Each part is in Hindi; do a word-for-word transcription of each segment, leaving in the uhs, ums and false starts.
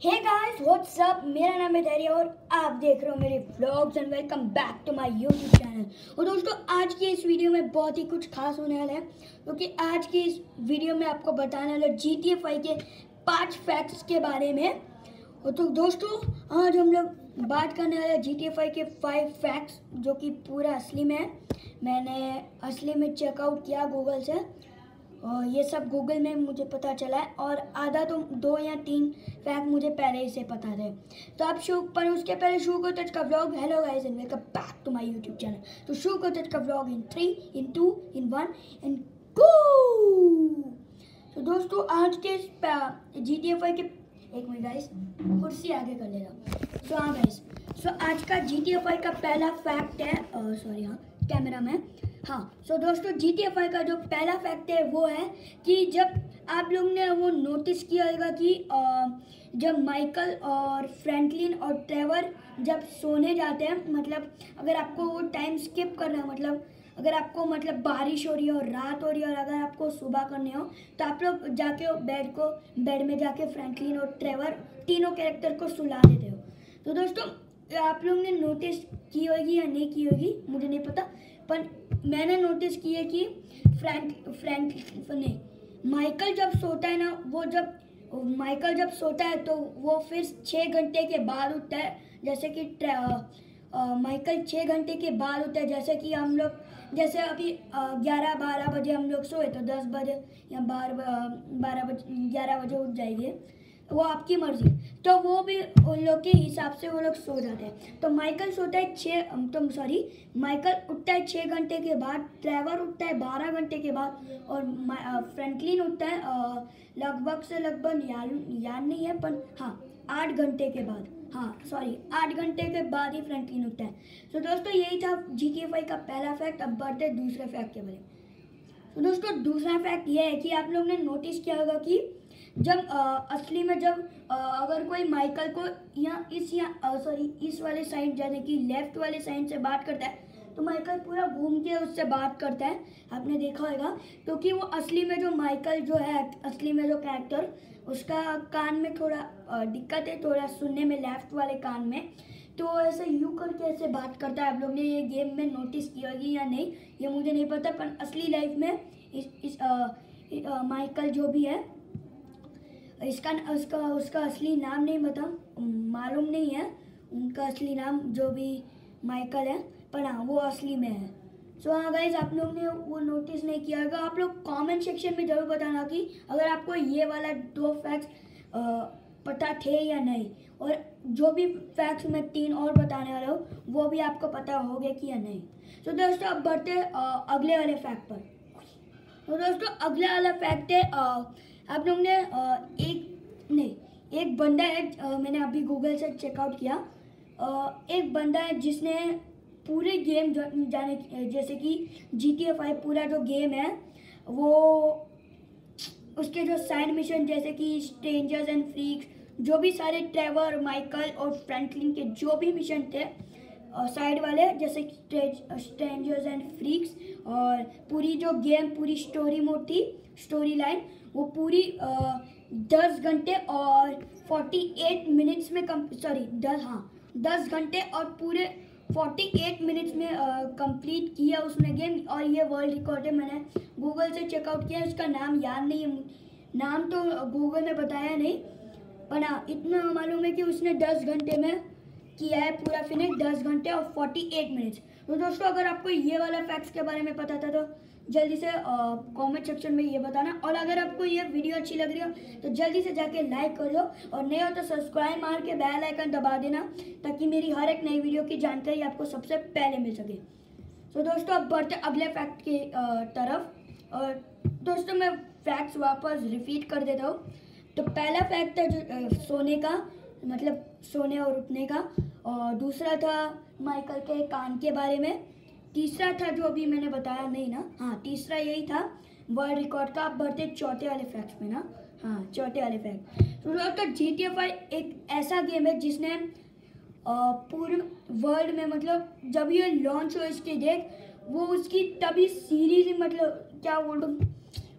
हे गाइस व्हाट्स अप, मेरा नाम है धैर्य और आप देख रहे हो मेरे vlogs and welcome back to my YouTube channel. और दोस्तों आज की इस वीडियो में बहुत ही कुछ खास होने वाला है, क्योंकि तो आज की इस वीडियो में आपको बताने वाला जी टी ए फाइव के पाँच फैक्ट्स के बारे में। और तो दोस्तों आज हम लोग बात करने वाले जी टी ए फाइव के फाइव फैक्ट्स जो कि पूरा असली में है। मैंने असली में चेकआउट किया गूगल से और ये सब गूगल में मुझे पता चला है, और आधा तो दो या तीन फैक्ट मुझे पहले ही से पता थे। तो आप शो पर उसके पहले शो को टच का vlog. Hello guys and welcome back to my YouTube channel. तो शो को टच का vlog in three in two in one and go. तो दोस्तों आज के जी टी ए फाइव के एक मिनट गाइस, कुर्सी आगे कर लेगा। सो हाँ गाइस, सो आज का जी टी ए फाइव का पहला फैक्ट है, सॉरी हाँ कैमरा में, हाँ सो so, दोस्तों जी टी ए फाइव का जो पहला फैक्ट है वो है कि जब आप लोग ने वो नोटिस किया होगा कि आ, जब माइकल और फ्रैंकलिन और ट्रेवर जब सोने जाते हैं, मतलब अगर आपको वो टाइम स्किप करना है, मतलब अगर आपको मतलब बारिश हो रही है और रात हो रही है और अगर आपको सुबह करने हो तो आप लोग जाके बेड को बेड में जाके फ्रैंकलिन और ट्रेवर तीनों कैरेक्टर को सुला देते हो। तो दोस्तों आप लोग ने नोटिस की होगी या नहीं की होगी मुझे नहीं पता, पर मैंने नोटिस की है कि फ्रैंक फ्रैंक ने माइकल जब सोता है ना, वो जब माइकल जब सोता है तो वो फिर छः घंटे के बाद उठता है, जैसे कि माइकल छः घंटे के बाद उठता है। जैसे कि हम लोग जैसे अभी ग्यारह बारह बजे हम लोग सोए तो दस बजे या बारह बारह बजे ग्यारह बजे उठ जाएंगे, वो आपकी मर्जी। तो वो भी उन लोग के हिसाब से वो लोग सो जाते हैं। तो माइकल सोता है छः तो सॉरी माइकल उठता है छः घंटे के बाद, ट्रेवर उठता है बारह घंटे के बाद, और फ्रैंकलिन उठता है लगभग से लगभग याद याद नहीं है पर हाँ आठ घंटे के बाद, हाँ सॉरी आठ घंटे के बाद ही फ्रैंकलिन उठता है। तो दोस्तों यही था जी टी ए फाइव का पहला फैक्ट। अब बढ़ते दूसरे फैक्ट के बारे में। तो दोस्तों दूसरा फैक्ट ये है कि आप लोग ने नोटिस किया होगा कि जब आ, असली में जब आ, अगर कोई माइकल को या इस या सॉरी इस वाले साइड यानी कि लेफ्ट वाले साइड से बात करता है तो माइकल पूरा घूम के उससे बात करता है, आपने देखा होगा। क्योंकि तो वो असली में जो माइकल जो है असली में जो कैरेक्टर, उसका कान में थोड़ा दिक्कत है, थोड़ा सुनने में लेफ्ट वाले कान में, तो ऐसे यूँ करके ऐसे बात करता है। आप लोग ने ये गेम में नोटिस किया होगी या नहीं ये मुझे नहीं पता, पर असली लाइफ में इस, इस आ, आ, माइकल जो भी है इसका उसका उसका असली नाम नहीं बता मालूम नहीं है उनका असली नाम जो भी माइकल है, पर हाँ वो असली में है। सो so, हाँ गाइज आप लोग ने वो नोटिस नहीं किया होगा। आप लोग कमेंट सेक्शन में जरूर बताना कि अगर आपको ये वाला दो फैक्ट्स पता थे या नहीं, और जो भी फैक्ट्स मैं तीन और बताने वाला हूँ वो भी आपको पता होंगे कि या नहीं। तो so, दोस्तों अब बढ़ते अगले वाले फैक्ट पर। तो दोस्तों अगला वाला फैक्ट है, आप लोग ने एक नहीं एक बंदा है, मैंने अभी गूगल से चेकआउट किया, एक बंदा है जिसने पूरे गेम जाने जैसे कि जी टी ए फाइव पूरा जो गेम है वो उसके जो साइड मिशन जैसे कि स्ट्रेंजर्स एंड फ्रीक्स, जो भी सारे ट्रेवर माइकल और फ्रैंकलिन के जो भी मिशन थे साइड वाले जैसे स्ट्रेंजर्स एंड फ्रीक्स, और पूरी जो गेम पूरी स्टोरी मोड थी स्टोरी लाइन वो पूरी दस घंटे और फोर्टी एट मिनट्स में कम सॉरी दस हाँ दस घंटे और पूरे फोर्टी एट मिनट्स में कंप्लीट किया उसने गेम, और ये वर्ल्ड रिकॉर्ड है। मैंने गूगल से चेकआउट किया, उसका नाम याद नहीं है, नाम तो गूगल में बताया नहीं, पर हाँ इतना मालूम है कि उसने दस घंटे में किया है पूरा फिनिश, दस घंटे और फोर्टी एट मिनट्स। तो दोस्तों अगर आपको ये वाला फैक्ट्स के बारे में पता था तो जल्दी से कमेंट सेक्शन में ये बताना, और अगर आपको ये वीडियो अच्छी लग रही हो तो जल्दी से जाके लाइक कर दो, और नहीं हो तो सब्सक्राइब मार के बेल आइकन दबा देना ताकि मेरी हर एक नई वीडियो की जानकारी आपको सबसे पहले मिल सके। तो दोस्तों अब बढ़ते अगले फैक्ट की तरफ। और दोस्तों मैं फैक्ट्स वापस रिपीट कर देता हूँ। तो पहला फैक्ट था जो सोने का, मतलब सोने और उठने का, और दूसरा था माइकल के कान के बारे में, तीसरा था जो अभी मैंने बताया नहीं ना, हाँ तीसरा यही था वर्ल्ड रिकॉर्ड का। आप बढ़ते चौथे वाले फैक्ट में ना, हाँ चौथे वाले फैक्ट। तो दोस्तों जी टी ए फाइव एक ऐसा गेम है जिसने पूरे वर्ल्ड में, मतलब जब ये लॉन्च हो इसके डेट वो उसकी तभी सीरीज मतलब क्या बोलूँ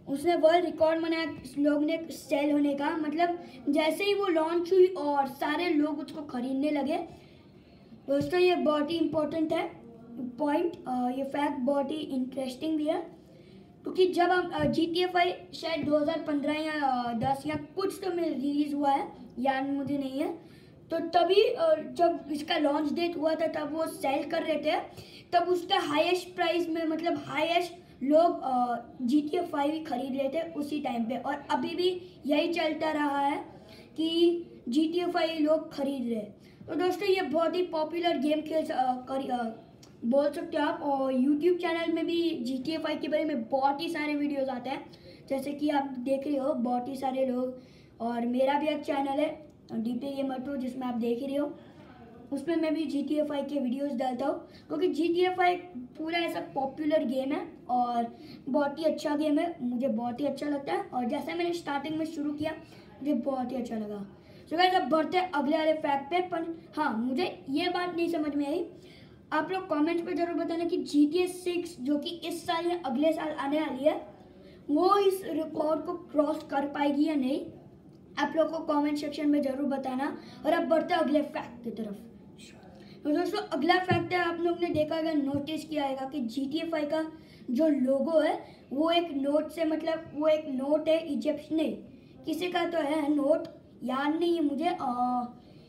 उसने वर्ल्ड रिकॉर्ड बनाया इस लोग ने सेल होने का। मतलब जैसे ही वो लॉन्च हुई और सारे लोग उसको खरीदने लगे। दोस्तों ये बहुत ही इम्पोर्टेंट है पॉइंट, ये फैक्ट बहुत ही इंटरेस्टिंग भी है, क्योंकि जब हम जी टी ए फाइव शायद दो हज़ार पंद्रह या दस या कुछ तो में रिलीज़ हुआ है, याद मुझे नहीं है, तो तभी जब इसका लॉन्च डेट हुआ था तब वो सेल कर रहे थे, तब उसका हाईएस्ट प्राइस में मतलब हाईएस्ट लोग जी टी ए फाइव ही खरीद रहे थे उसी टाइम पे। और अभी भी यही चलता रहा है कि जी टी ए फाइव लोग खरीद रहे। तो दोस्तों ये बहुत ही पॉपुलर गेम खेल कर बोल सकते हो आप। और यूट्यूब चैनल में भी जी टी ए फाइव के बारे में बहुत ही सारे वीडियोस आते हैं, जैसे कि आप देख रहे हो बहुत ही सारे लोग। और मेरा भी एक चैनल है डी पी गेमर टू, जिसमें आप देख रहे हो, उसमें मैं भी जी टी ए फाइव के वीडियोस डालता हूँ, क्योंकि जी टी ए फाइव पूरा ऐसा पॉपुलर गेम है और बहुत ही अच्छा गेम है, मुझे बहुत ही अच्छा लगता है। और जैसे मैंने स्टार्टिंग में शुरू किया मुझे बहुत ही अच्छा लगा। सो गाइस अब बढ़ते हैं अगले वाले फैक्ट पे। पर हाँ, मुझे ये बात नहीं समझ में आई, आप लोग कमेंट्स पे जरूर बताना कि जी टी ए सिक्स जो कि इस साल या अगले साल आने वाली है, वो इस रिकॉर्ड को क्रॉस कर पाएगी या नहीं। आप लोग को कमेंट सेक्शन में जरूर बताना। और अब बढ़ते हैं अगले फैक्ट की तरफ। तो दोस्तों अगला फैक्ट है, आप लोग ने देखा होगा, नोटिस किया होगा कि जी टी ए फाइव का जो लोगो है वो एक नोट से, मतलब वो एक नोट है इजिप्ट नहीं, किसी का तो है नोट, याद नहीं है मुझे, आ,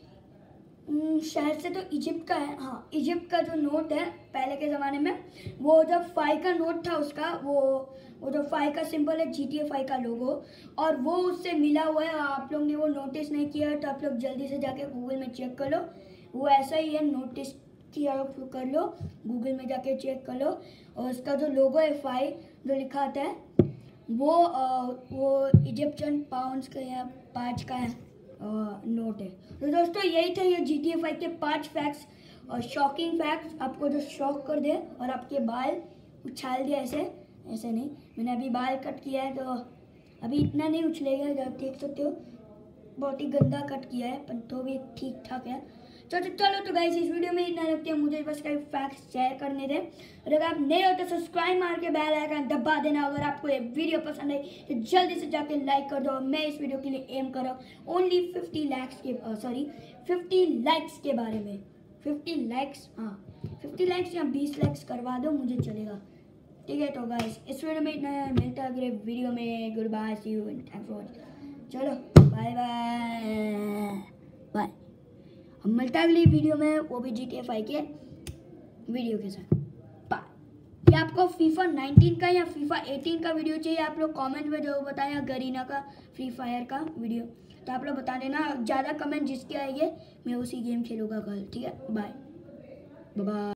शायद से तो इजिप्ट का है, हाँ इजिप्ट का जो नोट है पहले के ज़माने में, वो जब फाइव का नोट था उसका, वो वो जो फाइव का सिंबल है जी टी ए फाइव का लोगो, और वो उससे मिला हुआ है। आप लोग ने वो नोटिस नहीं किया है तो आप लोग जल्दी से जाके गूगल में चेक कर लो, वो ऐसा ही है, नोटिस किया कर लो, गूगल में जाके चेक कर लो। और उसका जो लोगो है फाइव जो लिखा आता है वो आ, वो इजिप्शियन पाउंड्स का या पाँच का है नोट है। तो दोस्तों यही थे ये जी टी ए फाइव के पांच फैक्ट्स और शॉकिंग फैक्ट्स, आपको जो शॉक कर दे और आपके बाल उछाल दिया। ऐसे ऐसे नहीं, मैंने अभी बाल कट किया है तो अभी इतना नहीं उछलेगा, जब देख सकते हो बहुत ही गंदा कट किया है, पर तो भी ठीक ठाक है। चलो चलो तो गाइस इस वीडियो में इतना रखते हैं, मुझे बस कई फैक्ट्स शेयर करने थे। और अगर आप नए हो तो सब्सक्राइब मार के बेल आइकन दबा देना। अगर आपको ये वीडियो पसंद आई तो जल्दी से जाके लाइक कर दो। मैं इस वीडियो के लिए एम कर रहा हूँ ओनली फिफ्टी लाइक्स के सॉरी फिफ्टी लाइक्स के बारे में। फिफ्टी लाइक्स, हाँ फिफ्टी लाइक्स या बीस लाइक्स करवा दो, मुझे चलेगा, ठीक है। तो गाइस इस वीडियो में इतना, मिलता है अगले वीडियो में। Goodbye, see you and thanks for watching. चलो बाय बाय बाय। हम मिलता है अगली वीडियो में, वो भी जी टी ए फाइव के वीडियो के साथ। बाय। या आपको फीफा नाइनटीन का या फीफा एटीन का वीडियो चाहिए, आप लोग कमेंट में जरूर बताएं, गरीना का फ्री फायर का वीडियो, तो आप लोग बता देना। ज़्यादा कमेंट जिसके आएंगे मैं उसी गेम खेलूँगा कल, ठीक है। Bye bye.